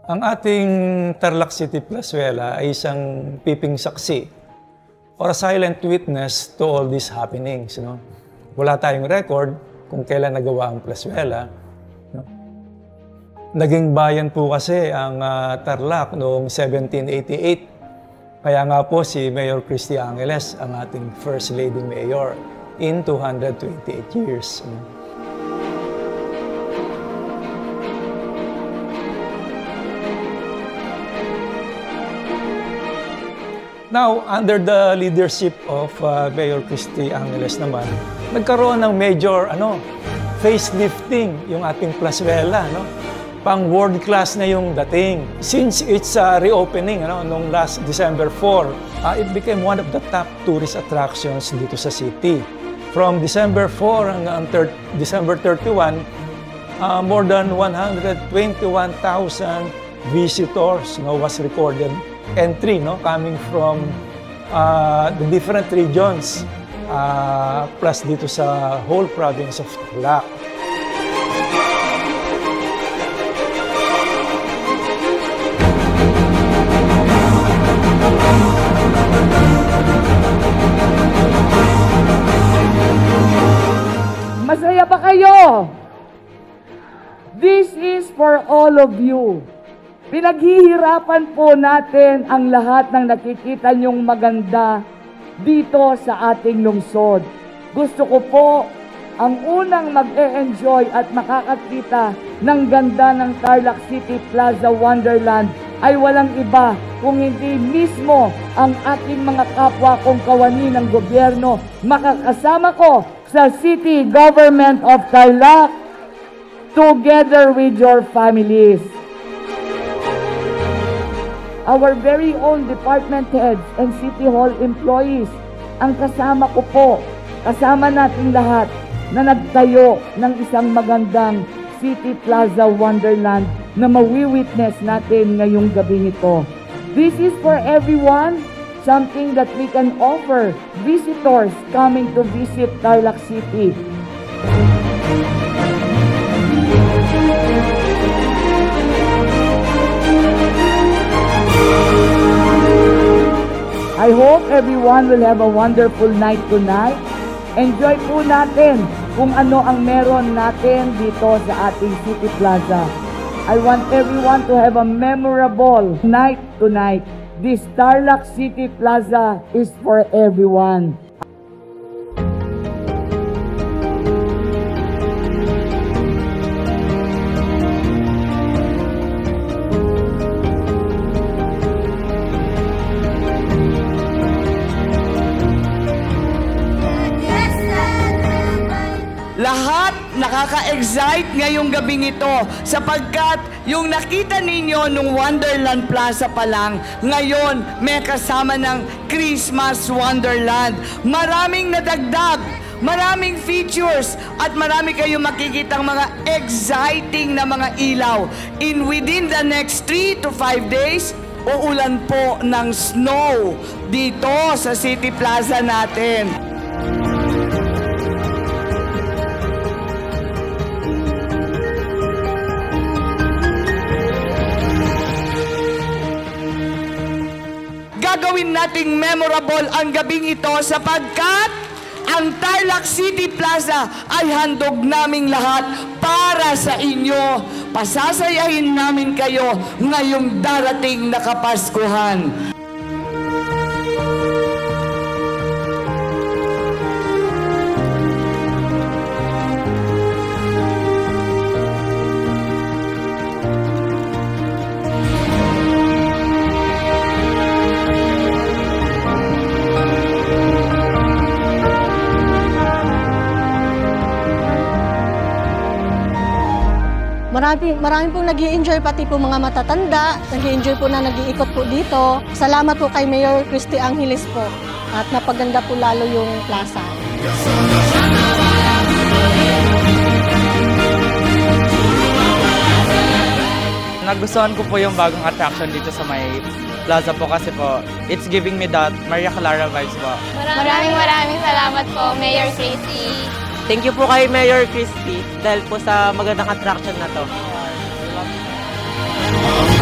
Ang ating Tarlac City Plazuela ay isang piping saksi or a silent witness to all these happenings. No? Wala tayong record kung kailan nagawa ang Plazuela. No? Naging bayan po kasi ang Tarlac noong 1788. Kaya nga po si Mayor Christy Angeles ang ating First Lady Mayor in 228 years. No? Now, under the leadership of Mayor Christy Angeles naman, nagkaroon ng major facelifting yung ating Plazuela. No? Pang world class na yung dating. Since its reopening noong last December 4, it became one of the top tourist attractions dito sa city. From December 4 hanggang December 31, more than 121,000 visitors was recorded entry coming from the different regions plus dito sa whole province of Tarlac. Masaya ba kayo? This is for all of you. Pinaghihirapan po natin ang lahat ng nakikita nyong maganda dito sa ating lungsod. Gusto ko po ang unang mag-e-enjoy at makakakita ng ganda ng Tarlac City Plaza Wonderland ay walang iba kung hindi mismo ang ating mga kapwa kong kawani ng gobyerno. Makakasama ko sa City Government of Tarlac together with your families. Our very own department heads and City Hall employees, ang kasama ko po, kasama natin lahat na nagtayo ng isang magandang City Plaza Wonderland na mawi-witness natin ngayong gabi nito. This is for everyone, something that we can offer visitors coming to visit Tarlac City. I hope everyone will have a wonderful night tonight. Enjoy po natin kung ano ang meron natin dito sa ating City Plaza. I want everyone to have a memorable night tonight. This Tarlac City Plaza is for everyone. Lahat nakaka-excite ngayong gabing ito sapagkat yung nakita ninyo nung Wonderland Plaza pa lang, ngayon may kasama ng Christmas Wonderland. Maraming nadagdag, maraming features at marami kayong makikitang mga exciting na mga ilaw. Within the next 3 to 5 days, uulan po ng snow dito sa City Plaza natin. Gagawin nating memorable ang gabing ito sapagkat ang Tarlac City Plaza ay handog naming lahat para sa inyo. Pasasayahin namin kayo ngayong darating na Kapaskuhan. Marami pong nag-i-enjoy, pati po mga matatanda, nag-i-enjoy po na nag-iikot po dito. Salamat po kay Mayor Christy Angeles po at napaganda po lalo yung plaza. Nagustuhan ko po yung bagong attraction dito sa may plaza po kasi po, it's giving me that Maria Clara vibes po. Maraming salamat po, Mayor Christy. Thank you po kay Mayor Christy dahil po sa magandang attraction na to.